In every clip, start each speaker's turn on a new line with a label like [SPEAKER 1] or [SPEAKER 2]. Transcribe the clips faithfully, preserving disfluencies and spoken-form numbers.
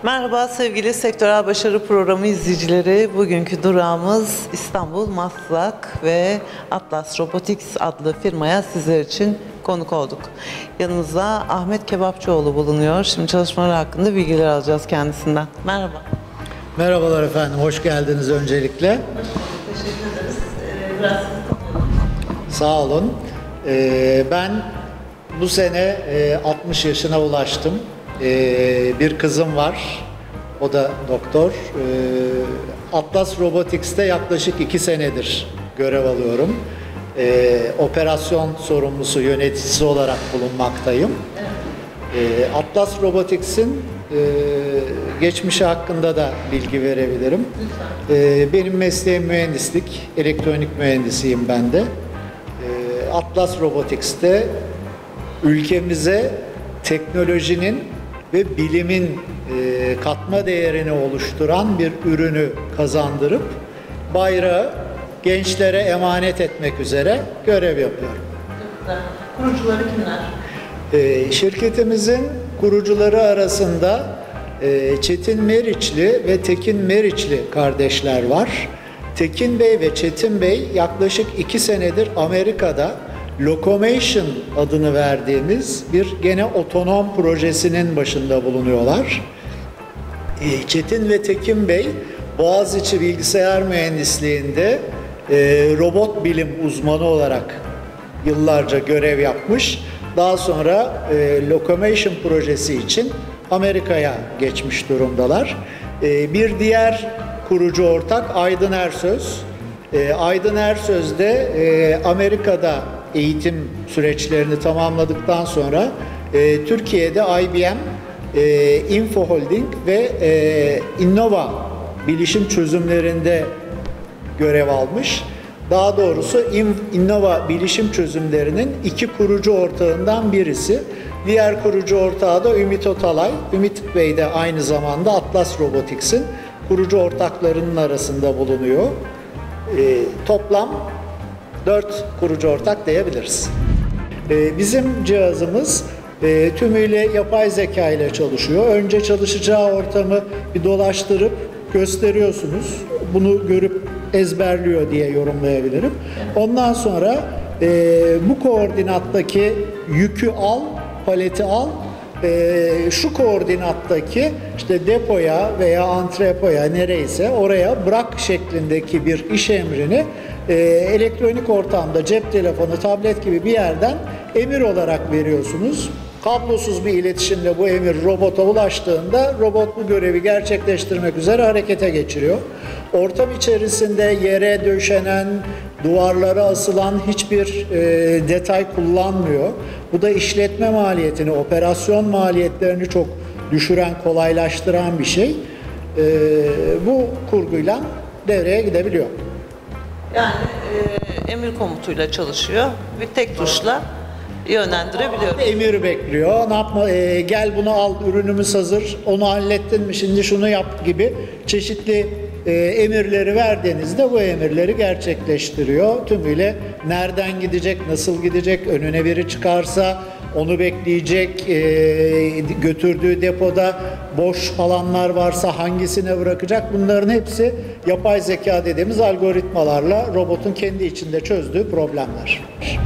[SPEAKER 1] Merhaba sevgili Sektörel Başarı Programı izleyicileri. Bugünkü durağımız İstanbul Maslak ve Atlas Robotics adlı firmaya sizler için konuk olduk. Yanımızda Ahmet Kebapçıoğlu bulunuyor. Şimdi çalışmalar hakkında bilgiler alacağız kendisinden. Merhaba.
[SPEAKER 2] Merhabalar efendim, hoş geldiniz öncelikle.
[SPEAKER 1] Hoş bulduk, teşekkür ederiz. Ee, biraz
[SPEAKER 2] Sağ olun. Ee, ben bu sene e, altmış yaşına ulaştım. Ee, bir kızım var, o da doktor. Ee, Atlas Robotics'te yaklaşık iki senedir görev alıyorum. Ee, operasyon sorumlusu, yöneticisi olarak bulunmaktayım. Ee, Atlas Robotics'in e, geçmişi hakkında da bilgi verebilirim. Ee, benim mesleğim mühendislik, elektronik mühendisiyim ben de. Ee, Atlas Robotics'te ülkemize teknolojinin ve bilimin e, katma değerini oluşturan bir ürünü kazandırıp bayrağı gençlere emanet etmek üzere görev yapıyorum.
[SPEAKER 1] kurucuları kimler?
[SPEAKER 2] E, şirketimizin kurucuları arasında e, Çetin Meriçli ve Tekin Meriçli kardeşler var. Tekin Bey ve Çetin Bey yaklaşık iki senedir Amerika'da Locomotion adını verdiğimiz bir gene otonom projesinin başında bulunuyorlar. Çetin ve Tekin Bey Boğaziçi Bilgisayar Mühendisliği'nde e, robot bilim uzmanı olarak yıllarca görev yapmış. Daha sonra e, Locomotion projesi için Amerika'ya geçmiş durumdalar. E, bir diğer kurucu ortak Aydın Ersöz. E, Aydın Ersöz de e, Amerika'da eğitim süreçlerini tamamladıktan sonra e, Türkiye'de I B M, e, Info Holding ve e, Innova bilişim çözümlerinde görev almış. Daha doğrusu Innova bilişim çözümlerinin iki kurucu ortağından birisi. Diğer kurucu ortağı da Ümit Otalay. Ümit Bey de aynı zamanda Atlas Robotics'in kurucu ortaklarının arasında bulunuyor. E, toplam dört kurucu ortak diyebiliriz. Ee, bizim cihazımız e, tümüyle yapay zeka ile çalışıyor. Önce çalışacağı ortamı bir dolaştırıp gösteriyorsunuz. Bunu görüp ezberliyor diye yorumlayabilirim. Ondan sonra e, bu koordinattaki yükü al, paleti al. E, şu koordinattaki işte depoya veya antrepoya nereyse oraya bırak şeklindeki bir iş emrini e, elektronik ortamda cep telefonu, tablet gibi bir yerden emir olarak veriyorsunuz. Kablosuz bir iletişimle bu emir robota ulaştığında robot bu görevi gerçekleştirmek üzere harekete geçiriyor. Ortam içerisinde yere döşenen, duvarlara asılan hiçbir e, detay kullanmıyor. Bu da işletme maliyetini, operasyon maliyetlerini çok düşüren, kolaylaştıran bir şey. E, bu kurguyla devreye gidebiliyor.
[SPEAKER 1] Yani e, emir komutuyla çalışıyor. Bir tek tuşla yönlendirebiliyor.
[SPEAKER 2] Emir bekliyor. Ne yapma? E, gel bunu al, ürünümüz hazır. Onu hallettin mi? Şimdi şunu yap gibi çeşitli e, emirleri verdiğinizde bu emirleri gerçekleştiriyor. Tümüyle nereden gidecek, nasıl gidecek, önüne biri çıkarsa onu bekleyecek, e, götürdüğü depoda boş alanlar varsa hangisine bırakacak, bunların hepsi yapay zeka dediğimiz algoritmalarla robotun kendi içinde çözdüğü problemler.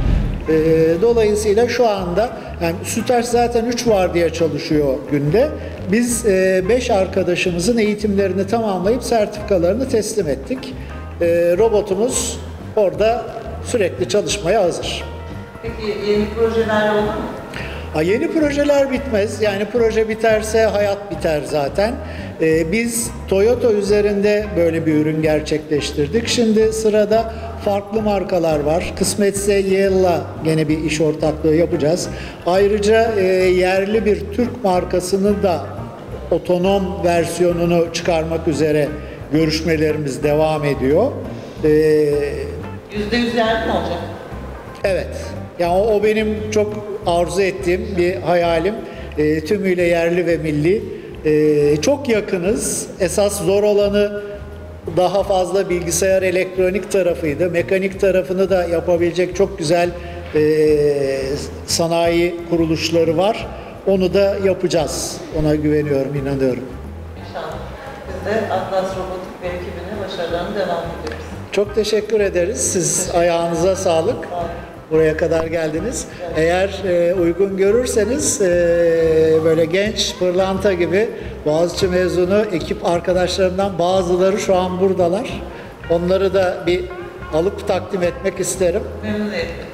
[SPEAKER 2] E, dolayısıyla şu anda yani SÜTAŞ zaten üç vardiya çalışıyor günde. Biz beş e, arkadaşımızın eğitimlerini tamamlayıp sertifikalarını teslim ettik. E, robotumuz orada sürekli çalışmaya hazır.
[SPEAKER 1] Peki yeni projeler oldu mu?
[SPEAKER 2] Ha, yeni projeler bitmez. Yani proje biterse hayat biter zaten. Ee, biz Toyota üzerinde böyle bir ürün gerçekleştirdik. Şimdi sırada farklı markalar var. Kısmetse Yale'la gene bir iş ortaklığı yapacağız. Ayrıca e, yerli bir Türk markasını da otonom versiyonunu çıkarmak üzere görüşmelerimiz devam ediyor. Ee,
[SPEAKER 1] yüzde yüz yerli mi olacak?
[SPEAKER 2] Evet. Yani o, o benim çok arzu ettiğim bir hayalim. E, tümüyle yerli ve milli. E, çok yakınız. Esas zor olanı daha fazla bilgisayar elektronik tarafıydı. Mekanik tarafını da yapabilecek çok güzel e, sanayi kuruluşları var. Onu da yapacağız. Ona güveniyorum, inanıyorum.
[SPEAKER 1] Siz de Atlas Robotik ve ekibine başarılarını devam ediyoruz.
[SPEAKER 2] Çok teşekkür ederiz. Siz ayağınıza sağlık. Buraya kadar geldiniz. Eğer e, uygun görürseniz e, böyle genç pırlanta gibi Boğaziçi mezunu ekip arkadaşlarımdan bazıları şu an buradalar. Onları da bir alıp takdim etmek isterim.
[SPEAKER 1] Memnuniyetle.